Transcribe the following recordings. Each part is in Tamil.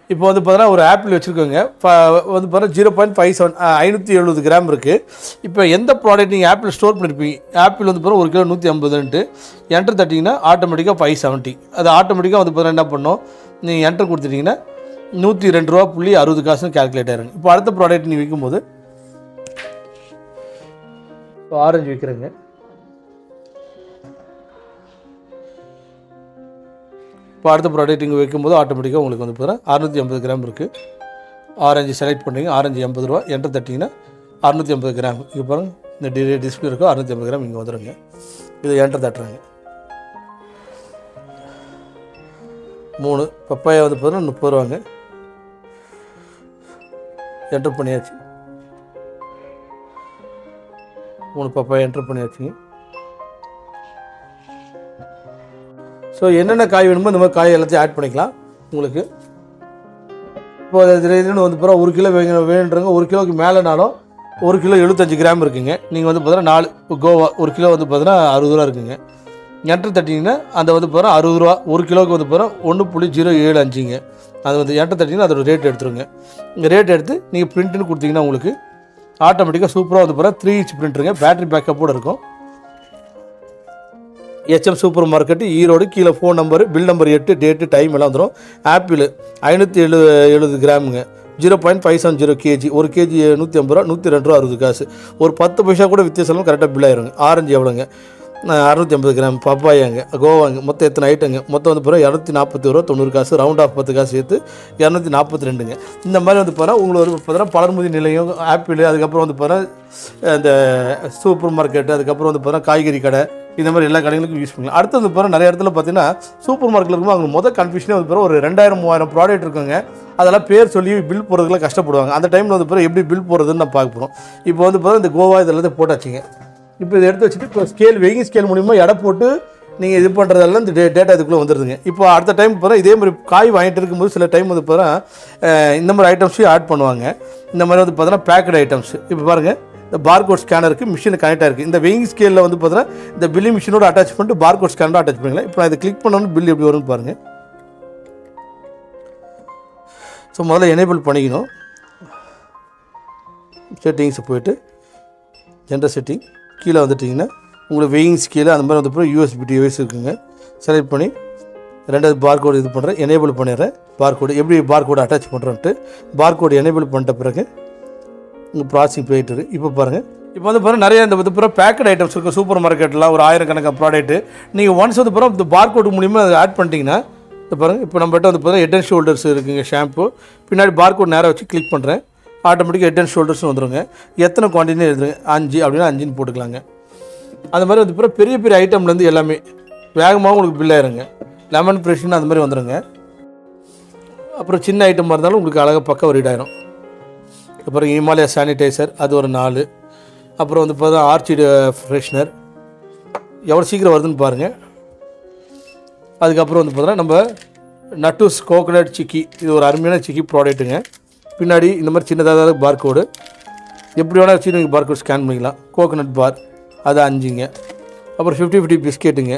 இப்போ வந்து பார்த்தீங்கன்னா ஒரு ஆப்பிள் வச்சுருக்கோங்க வந்து பார்த்தீங்கன்னா 0.57 570 கிராம் இருக்குது. இப்போ எந்த ப்ராடக்ட் நீங்கள் ஆப்பிள் ஸ்டோர் பண்ணியிருப்பீங்க, ஆப்பிள் வந்து பார்த்தீங்கன்னா 1 கிலோ 150ன்ட்டு என்டர் தட்டிங்கன்னா ஆட்டோமேட்டிக்காக 570. அது ஆட்டோமேட்டிக்காக வந்து பார்த்தீங்கன்னா என்ன பண்ணோம், நீங்கள் என்டர் கொடுத்துட்டிங்கன்னா $102.60 கால்குலேட் ஆயிருங்க. இப்போ அடுத்த ப்ராடக்ட் நீங்கள் விற்கும்போது இப்போ ஆரஞ்சு விற்கிறேங்க. இப்போ அடுத்த ப்ராடக்ட் இங்கே வைக்கும்போது ஆட்டோமேட்டிக்காக உங்களுக்கு வந்து பார்த்தீங்கன்னா 680 கிராம் இருக்குது. ஆரஞ்சு செலக்ட் பண்ணுறீங்க, ஆரஞ்சு $80, என்டர் தட்டிங்கன்னா 650 கிராம். இங்கே பாருங்கள், இந்த டிஸ்பிளே இருக்கோ 650 கிராம் இங்கே வந்துடுங்க. இதை என்டர் தட்டுறாங்க. 3 பப்பாயா வந்து பார்த்தீங்கன்னா $30. என்டர் பண்ணியாச்சு. 3 பப்பாயா என்டர் பண்ணியாச்சுங்க. ஸோ என்னென்ன காய் வேணுமோ இந்த மாதிரி காய் எல்லாத்தையும் ஆட் பண்ணிக்கலாம் உங்களுக்கு. இப்போ இதுன்னு வந்து பார்த்தா 1 கிலோ வேணுன்றவங்க 1 கிலோவுக்கு மேலேனாலும் 1 கிலோ 75 கிராம் இருக்குங்க. நீங்கள் வந்து பார்த்தீங்கன்னா 4 கோவா 1 கிலோ வந்து பார்த்தீங்கன்னா $60 இருக்குங்க. என்டர் தட்டிங்கன்னா அந்த வந்து பார்த்தீங்கன்னா $60. 1 கிலோவுக்கு வந்து பார்த்தீங்கன்னா 1.075ங்க. அது வந்து என்டர் தட்டிங்கன்னா அதோட ரேட் எடுத்துருங்க. இந்த ரேட் எடுத்து நீங்கள் பிரிண்ட்டுன்னு கொடுத்தீங்கன்னா உங்களுக்கு ஆட்டோமேட்டிக்காக சூப்பராக வந்து பார்த்தா 3 இன்ச் பிரிண்ட்டுருங்க. பேட்டரி பேக்கப்போடு இருக்கும். HM super market Erode. கீழே phone number, bill number 8, date, time எல்லாம் வந்துடும். ஆப்பிள் 570 கிராமுங்க, 0.570 kg. 1 kg $150, $102.60. ஒரு 10 பைசா கூட வித்தியாசம் கரெக்டாக பில் ஆயிருங்க. ஆரஞ்சு எவ்வளோங்க, 650 கிராம். பப்பாயாங்க, கோவாங்க, மொத்தம் எத்தனை ஐட்டங்க, மொத்தம் வந்து பார்த்தா $240.90. ரவுண்ட் ஆஃப் 10 காசு சேர்த்து 242ங்க. இந்த மாதிரி வந்து பார்த்தா உங்களுக்கு பார்த்தா பலர்முதி நிலையம், ஆப்பிள், அதுக்கப்புறம் வந்து பார்த்தா இந்த சூப்பர் மார்க்கெட்டு, அதுக்கப்புறம் வந்து பார்த்தா காய்கறி கடை, இந்த மாதிரி எல்லா கடைகளுக்கும் யூஸ் பண்ணலாம். அடுத்து வந்து பார்த்தா நிறைய இடத்துல பார்த்தீங்கன்னா சூப்பர் மார்க்கெட்டில் இருக்கும்போது அவங்க மொதல் கன்ஃபியூஷனே வந்து பார்த்தா ஒரு 2000-3000 ப்ராடக்ட் இருக்குங்க. அதெல்லாம் பேர் சொல்லி பில் போடுறதுக்குலாம் கஷ்டப்படுவாங்க. அந்த டைமில் வந்து பார்த்தா எப்படி பில் போடுறதுன்னு நான் பார்க்க போகிறோம். இப்போ வந்து பார்த்தா இந்த கோவா இதெல்லாம் போட்டாச்சுங்க. இப்போ இதை எடுத்து வச்சுட்டு இப்போ வெயிங் ஸ்கேல் மூலிமா எடை போட்டு நீங்கள் இது பண்ணுறதெல்லாம் இந்த டேட்டா இதுக்குள்ளே வந்துடுதுங்க. இப்போ அடுத்த டைம் பார்த்தா இதே மாதிரி காய் வாங்கிட்டு இருக்கும்போது சில டைம் வந்து பார்த்தா இந்த மாதிரி ஐட்டம்ஸையும் ஆட் பண்ணுவாங்க. இந்த மாதிரி வந்து பார்த்தீங்கன்னா பேக்கட் ஐட்டம்ஸ். இப்போ பாருங்கள், இந்த பார்கோட் ஸ்கேனருக்கு மிஷின் கனெக்ட் ஆகிருக்கு. இந்த வெயிங் ஸ்கேலில் வந்து பார்த்தீங்கன்னா இந்த பில்லிங் மிஷினோட அட்டாச் பண்ணிட்டு பார்கோட் ஸ்கேனரோட அட்டாச் பண்ணிக்கலாம். இப்போ நான் இதை கிளிக் பண்ணோன்னு பில் எப்படி வரும்னு பாருங்கள். ஸோ முதல்ல எனேபிள் பண்ணிக்கணும். செட்டிங்ஸ் போய்ட்டு ஜென்ரல் செட்டிங் கீழே வந்துட்டிங்கன்னா உங்களுக்கு வெயிங் ஸ்கேலு அந்த மாதிரி வந்து USB டிவைஸ் இருக்குங்க. செலக்ட் பண்ணி ரெண்டாவது பார்கோடு இது பண்ணுறேன், எனேபிள் பண்ணிடுறேன். பார்கோடு எப்படி பார்கோடு அட்டாச் பண்ணுறோன்ட்டு பார்கோடு எனேபிள் பண்ணிட்ட பிறகு உங்கள் ப்ராசஸிங் போயிட்டு இப்போ பாருங்கள். இப்போ வந்து பாருங்கள் நிறைய இந்த வந்து பேக்கட் ஐட்டம்ஸ் இருக்கும் சூப்பர் மார்க்கெட்டில். ஒரு 1000 கணக்கான ப்ராடக்ட்டு நீங்கள் ஒன்ஸ் வந்து பாருங்கள் இந்த பார்கோடு மூலிமா அதை ஆட் பண்ணிட்டீங்கன்னா இப்போ பாருங்கள். இப்போ நம்மகிட்ட வந்து பார்த்தீங்கன்னா ஹெட் அண்ட் ஷோல்டர்ஸ் இருக்குங்க, ஷாம்பு. பின்னாடி பார்கோட் நேராக வச்சு கிளிக் பண்ணுறேன், ஆட்டோமேட்டிக்காக ஹெட் அண்ட் ஷோல்டர்ஸ் வந்துடுங்க. எத்தனை குவான்டிட்டி எடுத்துருங்க, 5 அப்படின்னா 5ன்னு போட்டுக்கலாங்க. அது மாதிரி வந்து பெரிய பெரிய ஐட்டம்லேருந்து எல்லாமே வேகமாக உங்களுக்கு பில் ஆயிருங்க. லெமன் ஃப்ரெஷ்னு அந்த மாதிரி வந்துடுங்க. அப்புறம் சின்ன ஐட்டமாக இருந்தாலும் உங்களுக்கு அழகாக பக்கம் ரீட் ஆயிரும். அப்புறம் ஹிமாலயா சானிடைசர் அது ஒரு 4. அப்புறம் வந்து பார்த்தா ஆர்ச்சிடு ஃப்ரெஷ்னர் எவ்வளோ சீக்கிரம் வருதுன்னு பாருங்கள். அதுக்கப்புறம் வந்து பார்த்தோன்னா நம்ம நட்டூஸ் கோகோனட் சிக்கி, இது ஒரு அருமையான சிக்கி ப்ராடக்ட்டுங்க. பின்னாடி இந்த மாதிரி சின்னதாக பார்கோடு எப்படி வேணால் வச்சு நீங்கள் பார்கோட் ஸ்கேன் பண்ணிக்கலாம். கோகோனட் பார் அது 5ங்க. அப்புறம் 50-50 பிஸ்கெட்டுங்க,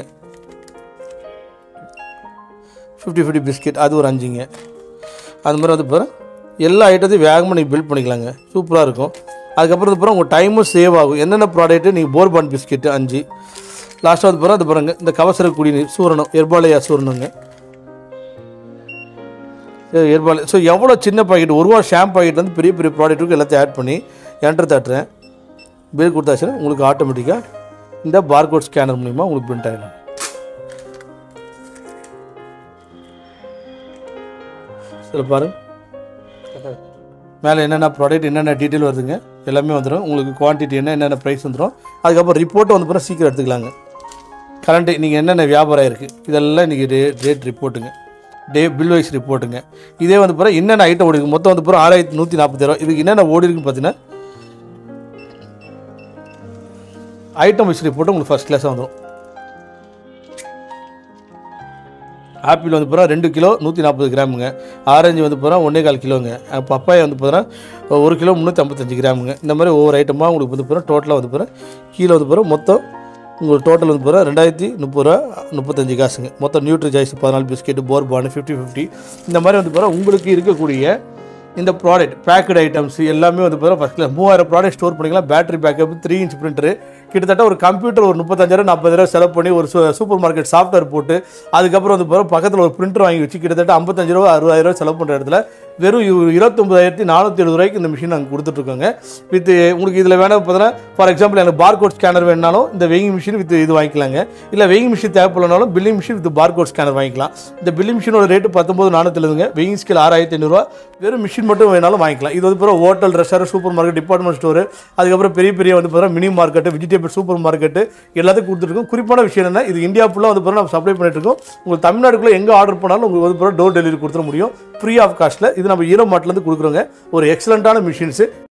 50-50 பிஸ்கெட் அது ஒரு 5ங்க. அது மாதிரி வந்து பாருங்கள் எல்லா ஐட்டத்தையும் வேகமாக நீங்கள் பில்ட் பண்ணிக்கலாங்க. சூப்பராக இருக்கும். அதுக்கப்புறம் வந்து பாருங்கள் உங்கள் டைமும் சேவ் ஆகும். என்னென்ன ப்ராடக்ட்டு நீங்கள் போர்பான் பிஸ்கெட்டு 5. லாஸ்ட்டாக வந்து பாருங்கள் அது பாருங்கள் இந்த கவசர குடிநீர் சூரணம் எர்பாலயா சூரணங்க எர்பாலே. ஸோ எவ்வளோ சின்ன பாக்கெட், ₹1 ஷாம்பு பாக்கெட் வந்து பெரிய பெரிய ப்ராடக்ட்டுக்கு எல்லாத்தையும் ஆட் பண்ணி என்டர் தட்டுறேன். பில் கொடுத்தாச்சுன்னா உங்களுக்கு ஆட்டோமேட்டிக்காக இந்த பார்கோட் ஸ்கேனர் மூலிமா உங்களுக்கு பிரிண்ட் ஆகிடும். சில பாருங்கள் மேலே என்னென்ன ப்ராடக்ட் என்னென்ன டீட்டெயில் வருதுங்க எல்லாமே வந்துடும். உங்களுக்கு குவான்டிட்டி என்னென்ன ப்ரைஸ் வந்துடும். அதுக்கப்புறம் ரிப்போர்ட்டை வந்து பார்த்தா சீக்கிரம் எடுத்துக்கலாங்க. கரண்ட்டு நீங்கள் என்னென்ன வியாபாரம் இருக்குது இதெல்லாம் இன்றைக்கி ரேட் ரிப்போர்ட்டுங்க, பில் வைஸ் ரிப்போர்ட்டுங்க. இதே வந்து பார்த்தா என்னென்ன ஐட்டம் ஓடிருக்கு மொத்தம் வந்து பார்த்தா 6140. இதுக்கு என்னென்ன ஓடி இருக்குன்னு பார்த்தீங்கன்னா ஐட்டம் வைஸ் ரிப்போர்ட்டு உங்களுக்கு ஃபஸ்ட் கிளாஸாக வந்துடும். ஆப்பிள் வந்து பார்த்தா 2 கிலோ 140 கிராமுங்க. ஆரஞ்சு வந்து பார்த்தா 1.25 கிலோங்க. பப்பாயா வந்து பார்த்தா 1 கிலோ 355 கிராமுங்க. இந்த மாதிரி ஒவ்வொரு ஐட்டமாக உங்களுக்கு வந்து பார்த்தா டோட்டலாக வந்து பார்த்தா கீழே வந்து பார்த்தா மொத்தம் உங்களுக்கு டோட்டல் வந்து பார்த்தா 2030 ரூபா 35 காசுங்க. மொத்தம் நியூட்ரி சாய்ஸ் 14 பிஸ்கெட்டு போர்பான் 50-50 இந்த மாதிரி வந்து பார்த்தா உங்களுக்கு இருக்கக்கூடிய இந்த ப்ராடக்ட் பேக்கட் ஐட்டம்ஸ் எல்லாமே வந்து பார்த்தா ஃபஸ்ட் கிளாஸ் 3000 ப்ராடக்ட் ஸ்டோர் பண்ணிக்கலாம். பேட்டரி பேக்கப் 3 இன்ச் பிரிண்டரு கிட்டத்தட்ட ஒரு கம்ப்யூட்டர் ஒரு 35,000 40,000 செலவு பண்ணி ஒரு சூப்பர் மார்க்கெட் சாஃப்ட்வேர் போட்டு அதுக்கப்புறம் வந்து பார்த்தா பக்கத்தில் ஒரு பிரிண்டர் வாங்கி வச்சு கிட்டத்தட்ட 55 ரூபா 60,000 செலவு பண்ணுற இடத்துல வெறும் 29,470 ரூபாய்க்கு இந்த மிஷின் நாங்கள் கொடுத்துட்ருக்கோங்க. வித் உங்களுக்கு இதில் வேணும் பார்த்தீங்கன்னா ஃபார் எக்ஸாம்பிள் எனக்கு பார்கோட் ஸ்கேனர் வேணாலும் இந்த வெயிங் மிஷின் வித் இது வாங்கிக்கலாங்க. இல்லை வெயிங் மிஷின் தேவைப்படனாலும் billing machine with barcode scanner வாங்கிக்கலாம். இந்த பில்லிங் மிஷினோட ரேட்டு 19,470ங்க. வெயிங் ஸ்கேல் 6,500 வெறும் மிஷின் மட்டும் வேணாலும் வாங்கிக்கலாம். இது வந்து பிறகு hotel restaurant super market department store அதுக்கப்புறம் பெரிய பெரிய வந்து பிறகு mini market vegetable super market எல்லாத்துக்கும் கொடுத்துருக்கோம். குறிப்பான விஷயம் என்ன இது இந்தியா ஃபுல்லாக வந்து பிறகு நம்ம சப்ளை பண்ணிட்டு இருக்கோம். உங்களுக்கு தமிழ்நாடுக்குள்ளே எங்கே ஆர்டர் பண்ணாலும் உங்களுக்கு வந்து பிறகு டோர் டெலிவரி கொடுத்துட முடியும் ஃப்ரீ ஆஃப் காஸ்ட்டில். இது நம்ம ஈரோமார்ட்லேருந்து கொடுக்குறோங்க. ஒரு எக்ஸலண்ட்டான மிஷின்ஸு